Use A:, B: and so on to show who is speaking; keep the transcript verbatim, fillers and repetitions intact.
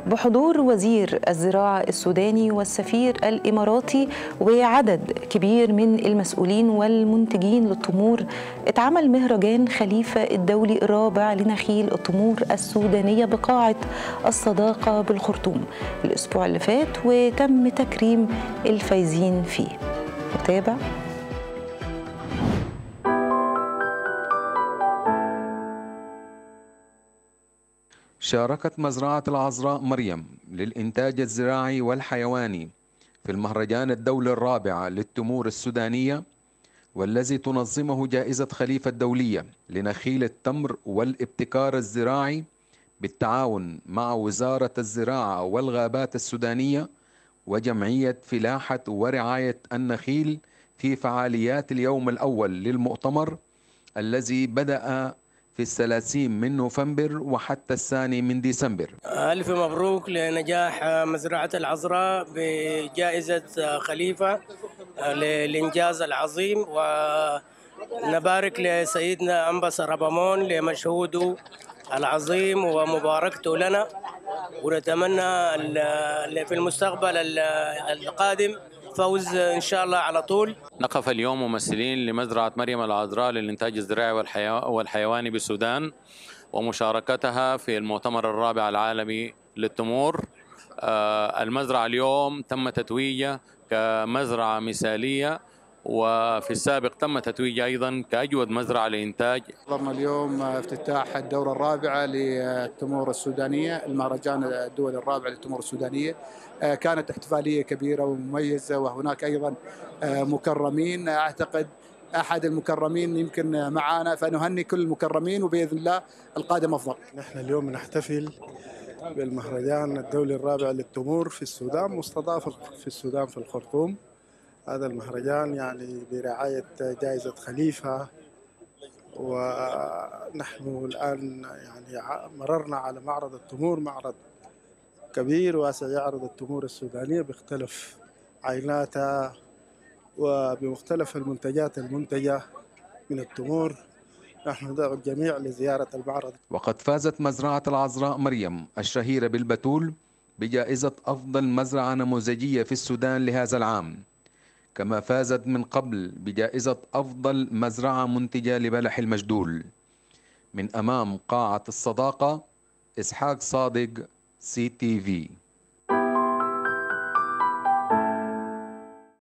A: بحضور وزير الزراعة السوداني والسفير الإماراتي وعدد كبير من المسؤولين والمنتجين للتمور، اتعمل مهرجان خليفة الدولي الرابع لنخيل التمور السودانية بقاعة الصداقة بالخرطوم الأسبوع اللي فات، وتم تكريم الفايزين فيه. نتابع.
B: شاركت مزرعة العذراء مريم للإنتاج الزراعي والحيواني في المهرجان الدولي الرابع للتمور السودانية، والذي تنظمه جائزة خليفة الدولية لنخيل التمر والابتكار الزراعي بالتعاون مع وزارة الزراعة والغابات السودانية وجمعية فلاحة ورعاية النخيل في فعاليات اليوم الأول للمؤتمر الذي بدأ في الثلاثين من نوفمبر وحتى الثاني من ديسمبر.
C: ألف مبروك لنجاح مزرعة العذراء بجائزة خليفة للإنجاز العظيم، ونبارك لسيدنا أنبس ربامون لمجهوده العظيم ومباركته لنا، ونتمنى في المستقبل القادم فوز إن شاء الله على طول.
D: نقف اليوم ممثلين لمزرعة مريم العذراء للإنتاج الزراعي والحيواني بالسودان ومشاركتها في المؤتمر الرابع العالمي للتمور. المزرعة اليوم تم تتويجها كمزرعة مثالية، وفي السابق تم تتويجها أيضا كأجود مزرعة لإنتاج.
E: حضرنا اليوم افتتاح الدورة الرابعة للتمور السودانية، المهرجان الدولي الرابع للتمور السودانية. كانت احتفالية كبيرة ومميزة، وهناك أيضا مكرمين. أعتقد أحد المكرمين يمكن معانا، فنهني كل المكرمين وبإذن الله القادم أفضل.
F: نحن اليوم نحتفل بالمهرجان الدولي الرابع للتمور في السودان، مستضاف في السودان في الخرطوم. هذا المهرجان يعني برعاية جائزة خليفة، ونحن الآن يعني مررنا على معرض التمور، معرض كبير واسع يعرض التمور السودانية باختلف عيناتها وبمختلف المنتجات المنتجة من التمور. نحن ندعو الجميع لزيارة المعرض.
B: وقد فازت مزرعة العذراء مريم الشهيرة بالبتول بجائزة أفضل مزرعة نموذجية في السودان لهذا العام، كما فازت من قبل بجائزة أفضل مزرعة منتجة لبلح المجدول. من أمام قاعة الصداقة، إسحاق صادق، سي تي في.